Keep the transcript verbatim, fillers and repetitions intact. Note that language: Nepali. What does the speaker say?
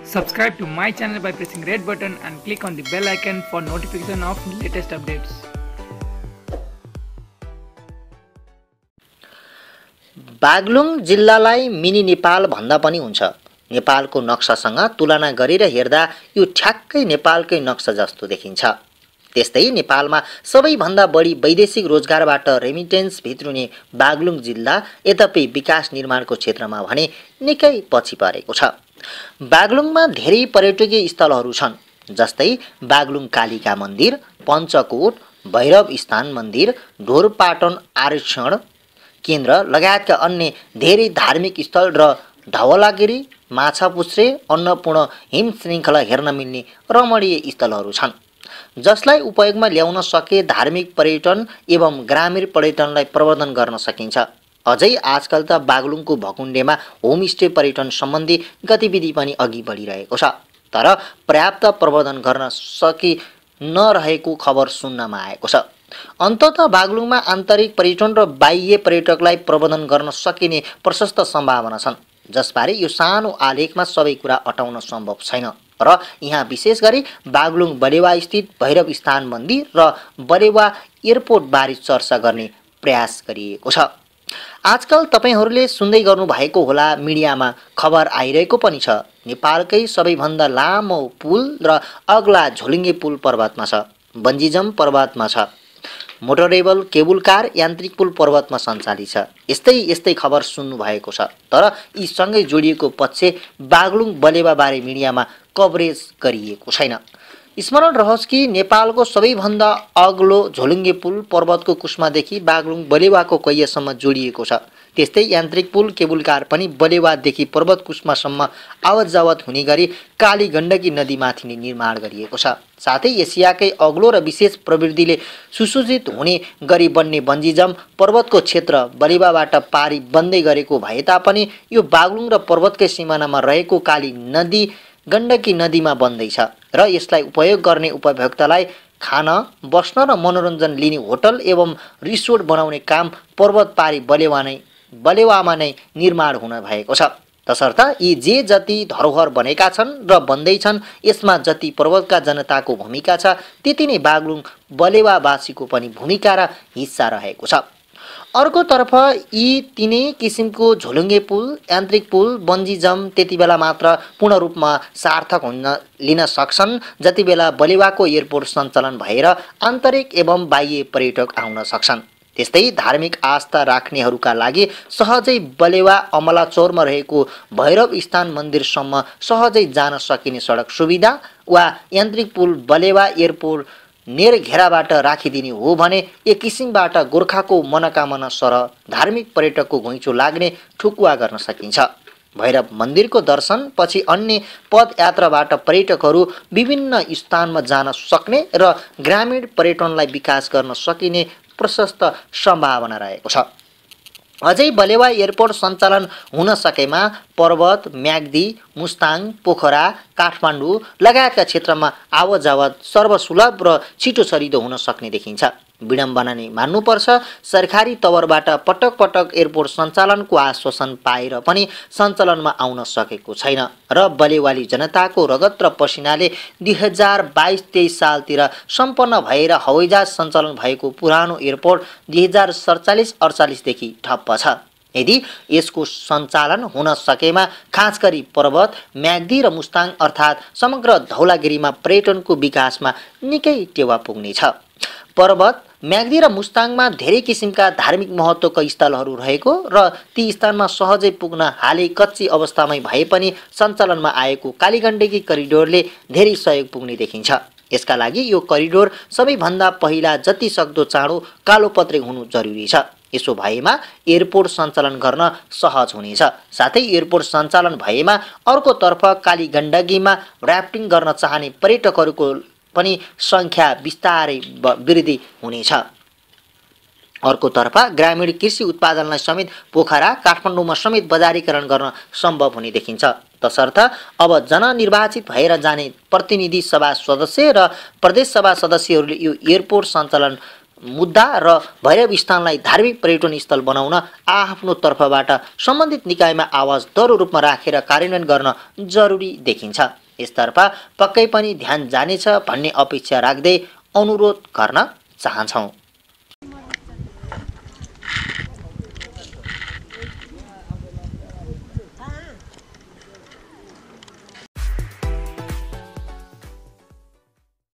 Subscribe to my channel by pressing red button and click on the bell icon for notification of latest updates. Baglung जिल्लालाई मिनी नेपाल भन्दा पनि हुन्छ। नेपालको नक्सासँग तुलना गरेर हेर्दा यो ठ्याक्कै नेपालकै नक्सा जस्तो देखिन्छ। त्यस्तै नेपालमा सबैभन्दा बढी वैदेशिक रोजगारबाट रेमिटेन्स भित्रुने बागलुङ जिल्ला यद्यपि विकास निर्माणको क्षेत्रमा भने निकै पछि परेको छ। बागलुङमा धेरै पर्यटकीय स्थलहरू छन्, जस्तै बागलुङ कालिका मन्दिर, पञ्चकोट, भैरव स्थान मन्दिर, ढोरपाटन आरक्षण केन्द्र लगायतका अन्य धेरै धार्मिक स्थल र धवलागिरी, माछापुच्छ्रे, अन्नपूर्ण हिम श्रृङ्खला हेर्न मिल्ने रमणीय स्थलहरू छन्, जसलाई उपयोगमा ल्याउन सके धार्मिक पर्यटन एवं ग्रामीण पर्यटनलाई प्रवर्धन गर्न सकिन्छ। अझै आजकल त बागलुङको भकुण्डेमा होमस्टे पर्यटन सम्बन्धी गतिविधि पनि अघि बढिरहेको छ, तर पर्याप्त प्रवर्धन गर्न सकि नरहेको खबर सुन्नमा आएको छ। अन्ततः बागलुङमा आन्तरिक पर्यटन र बाह्य पर्यटकलाई प्रवर्धन गर्न सकिने प्रशस्त सम्भावना छन्, जसबारे यो सानो आलेखमा सबै कुरा अटाउन सम्भव छैन र यहाँ विशेष गरी बागलुङ बलेवा स्थित भैरव स्थान मन्दिर र बलेवा एयरपोर्ट बारे चर्चा गर्ने प्रयास गरिएको छ। आजकल तपाईहरूले सुन्दै गर्नुभएको होला, मिडियामा खबर आइरहेको पनि छ। नेपालकै सबैभन्दा लामो पुल र अग्ला झोलुङ्गे पुल पर्वतमा छ, बन्जिजम पर्वतमा छ, मोटरेबल केबुल कार यान्त्रिक पुल पर्वतमा सञ्चालित छ। यस्तै यस्तै खबर सुन्नु भएको छ, तर यी सँगै जोडिएको पक्ष बागलुङ बलेवा बारे मिडियामा कभरेज गरिएको छैन। स्मरण रहोस् कि नेपालको सबैभन्दा अग्लो झोलुङ्गे पुल पर्वतको कुस्मादेखि बागलुङ बलेवाको कैयसम्म जोडिएको छ। त्यस्तै यान्त्रिक पुल केबुल कार पनि बलेवादेखि पर्वत कुस्मासम्म आवत जावत हुने गरी काली गण्डकी नदीमाथि नै निर्माण गरिएको छ। साथै एसियाकै अग्लो र विशेष प्रवृत्तिले सुसूचित हुने गरी बन्ने बन्जिजम पर्वतको क्षेत्र बलेवाबाट पारी बन्दै गरेको भए तापनि यो बागलुङ र पर्वतकै सिमानामा रहेको काली नदी गण्डकी नदीमा बन्दैछ र यसलाई उपयोग गर्ने उपभोक्तालाई खान, बस्न र मनोरञ्जन लिने होटल एवं रिसोर्ट बनाउने काम पर्वत पारी बलेवा नै बलेवामा नै निर्माण हुन भएको छ। तसर्थ यी जे जति धरोहर बनेका छन् र बन्दैछन्, यसमा जति पर्वतका जनताको भूमिका छ, त्यति नै बागलुङ बलेवावासीको पनि भूमिका र हिस्सा रहेको छ। अर्कोतर्फ यी तिनै किसिमको झोलुङ्गे पुल, यान्त्रिक पुल, बन्जिजम त्यति बेला मात्र पूर्ण रूपमा सार्थक हुन लिन सक्छन् जति बेला बलेवाको एयरपोर्ट सञ्चालन भएर आन्तरिक एवं बाह्य पर्यटक आउन सक्छन्। त्यस्तै धार्मिक आस्था राख्नेहरूका लागि सहजै बलेवा अमलाचौरमा रहेको भैरव स्थान मन्दिरसम्म सहजै जान सकिने सडक सुविधा वा यान्त्रिक पुल बलेवा एयरपोर्ट नेरघेराबाट राखिदिने हो भने एक किसिमबाट गोर्खाको मनोकामना सरह धार्मिक पर्यटकको घुइँचो लाग्ने ठुकुवा गर्न सकिन्छ। भैरव मन्दिरको दर्शन पछि अन्य पदयात्राबाट पर्यटकहरू विभिन्न स्थानमा जान सक्ने र ग्रामीण पर्यटनलाई विकास गर्न सकिने प्रशस्त सम्भावना रहेको छ। अझै बलेवा एयरपोर्ट सञ्चालन हुन सकेमा पर्वत, म्याग्दी, मुस्ताङ, पोखरा, काठमाडौँ लगायतका क्षेत्रमा आवत जावत सर्वसुलभ र छिटो छरिदो हुन सक्ने देखिन्छ। विडम्बना नै मान्नुपर्छ, सरकारी तवरबाट पटक पटक एयरपोर्ट सञ्चालनको आश्वासन पाएर पनि सञ्चालनमा आउन सकेको छैन र बलेवाली जनताको रगत र पसिनाले दुई हजार बाइस तेइस सालतिर सम्पन्न भएर हवाईजहाज सञ्चालन भएको पुरानो एयरपोर्ट दुई हजार सडचालिस अडचालिसदेखि ठप्प छ। यदि यसको सञ्चालन हुन सकेमा खास गरी पर्वत, म्याग्दी र मुस्ताङ अर्थात् समग्र धौलागिरीमा पर्यटनको विकासमा निकै टेवा पुग्नेछ। पर्वत, म्याग्दी र मुस्ताङमा धेरै किसिमका धार्मिक महत्त्वका स्थलहरू रहेको र ती स्थानमा सहजै पुग्न हालै कच्ची अवस्थामै भए पनि सञ्चालनमा आएको कालीगण्डकी करिडोरले धेरै सहयोग पुग्ने देखिन्छ। यसका लागि यो करिडोर सबैभन्दा पहिला जति सक्दो चाँडो कालोपत्रे हुनु जरुरी छ। यसो भएमा एयरपोर्ट सञ्चालन गर्न सहज हुनेछ। साथै एयरपोर्ट सञ्चालन भएमा अर्कोतर्फ काली गण्डकीमा र्याफ्टिङ गर्न चाहने पर्यटकहरूको पनि सङ्ख्या बिस्तारै वृद्धि हुनेछ। अर्कोतर्फ ग्रामीण कृषि उत्पादनलाई समेत पोखरा, काठमाडौँमा समेत बजारीकरण गर्न सम्भव हुने देखिन्छ। तसर्थ अब जननिर्वाचित भएर जाने प्रतिनिधि सभा सदस्य र प्रदेश सभा सदस्यहरूले यो एयरपोर्ट सञ्चालन मुद्दा र भैरव स्थानलाई धार्मिक पर्यटन स्थल बनाउन आफ्नो तर्फबाट सम्बन्धित निकायमा आवाज दह्रो रूपमा राखेर कार्यान्वयन गर्न जरुरी देखिन्छ। यसतर्फ पक्कै पनि ध्यान जानेछ भन्ने अपेक्षा राख्दै अनुरोध गर्न चाहन्छौँ।